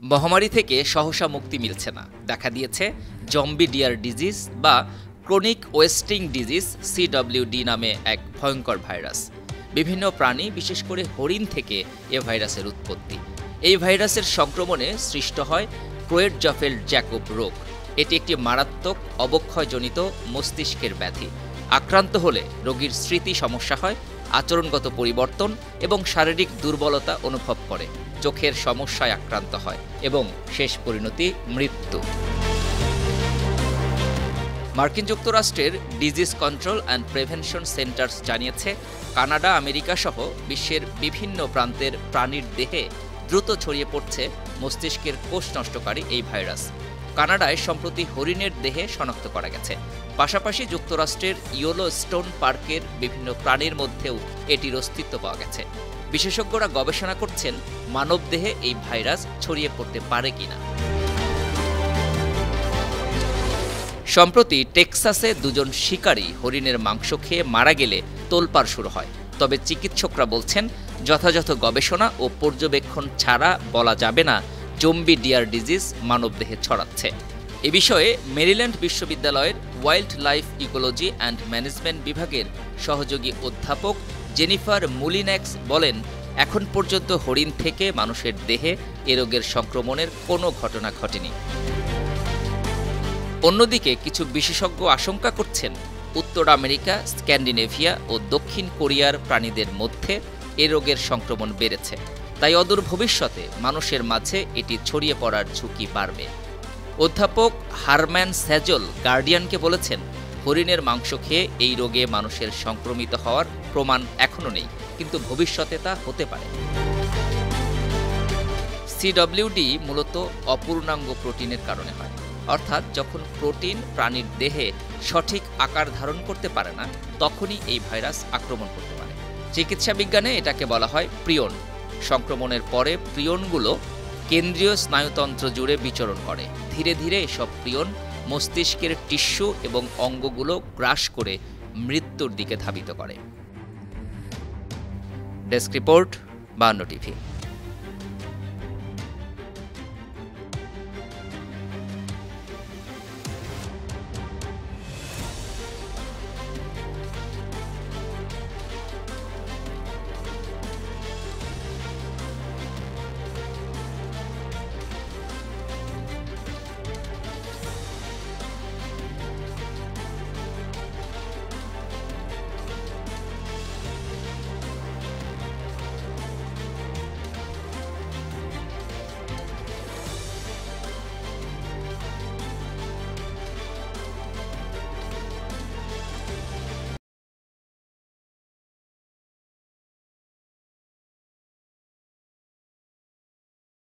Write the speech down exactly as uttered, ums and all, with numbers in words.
মহামারী থেকে সহসা মুক্তি মিলছে না। দেখা দিয়েছে জম্বি ডিয়ার ডিজিজ বা ক্রনিক ওয়েস্টিং ডিজিজ সিডব্লিউডি নামে এক ভয়ঙ্কর ভাইরাস। বিভিন্ন প্রাণী বিশেষ করে হরিণ থেকে এ ভাইরাসের উৎপত্তি। এই ভাইরাসের সংক্রমণে সৃষ্ট হয় ক্রোয়েটজফেল্ড জ্যাকব রোগ। এটি একটি মারাত্মক অবক্ষয়জনিত মস্তিষ্কের ব্যাধি। আক্রান্ত হলে রোগীর স্মৃতি সমস্যা হয়, আচরণগত পরিবর্তন এবং শারীরিক দুর্বলতা অনুভব করে, চোখের সমস্যায় আক্রান্ত হয় এবং শেষ পরিণতি মৃত্যু। মার্কিন যুক্তরাষ্ট্রের disease control and prevention centers জানিয়েছে, কানাডা, আমেরিকা সহ বিশ্বের বিভিন্ন প্রান্তের প্রাণীর দেহে দ্রুত ছড়িয়ে পড়ছে মস্তিষ্কের কোষ নষ্টকারী এই ভাইরাস। কানাডায় সম্প্রতি হরিণের দেহে শনাক্ত করা গেছে। পাশাপাশি যুক্তরাষ্ট্রের ইয়েলো স্টোন পার্কের বিভিন্ন প্রাণীর মধ্যেও এটির অস্তিত্ব পাওয়া গেছে। বিশেষজ্ঞরা গবেষণা করছেন মানবদেহে এই ভাইরাস ছড়িয়ে পড়তে পারে কিনা। সম্প্রতি টেক্সাসে দুজন শিকারী হরিণের মাংস খেয়ে মারা গেলে তোলপাড় শুরু হয়। তবে চিকিৎসকরা বলছেন, যথাযথ গবেষণা ও পর্যবেক্ষণ ছাড়া বলা যাবে না জম্বি ডিয়ার ডিজিজ মানবদেহে ছড়াচ্ছে। এ বিষয়ে মেরিল্যান্ড বিশ্ববিদ্যালয়ের wildlife ecology and management বিভাগের সহযোগী অধ্যাপক জেনিফার মুলিন্যাক্স বলেন, এখন পর্যন্ত হরিণ থেকে মানুষের দেহে এ রোগের সংক্রমণের কোনো ঘটনা ঘটেনি। অন্যদিকে কিছু বিশেষজ্ঞ আশঙ্কা করছেন, উত্তর আমেরিকা, স্ক্যান্ডিনেভিয়া ও দক্ষিণ কোরিয়ার প্রাণীদের মধ্যে এ রোগের সংক্রমণ বেড়েছে। তাই অদূর ভবিষ্যতে মানুষের মাঝে এটি ছড়িয়ে পড়ার ঝুঁকি বাড়বে। অধ্যাপক হারম্যান স্যাজল গার্ডিয়ানকে বলেছেন, হরিণের মাংস খেয়ে এই রোগে মানুষের সংক্রমিত হওয়ার প্রমাণ এখনও নেই, কিন্তু ভবিষ্যতে তা হতে পারে। সিডব্লিউডি মূলত অপূর্ণাঙ্গ প্রোটিনের কারণে হয়, অর্থাৎ যখন প্রোটিন প্রাণীর দেহে সঠিক আকার ধারণ করতে পারে না, তখনই এই ভাইরাস আক্রমণ করতে পারে। চিকিৎসা বিজ্ঞানে এটাকে বলা হয় প্রিয়ন। সংক্রমণের পরে প্রিয়নগুলো কেন্দ্রীয় স্নায়ুতন্ত্র জুড়ে বিচরণ করে। ধীরে ধীরে এসব প্রিয়ন মস্তিষ্কের টিস্যু এবং অঙ্গগুলো গ্রাস করে মৃত্যুর দিকে ধাবিত করে। ডেস্ক রিপোর্ট, বায়ান্ন টিভি।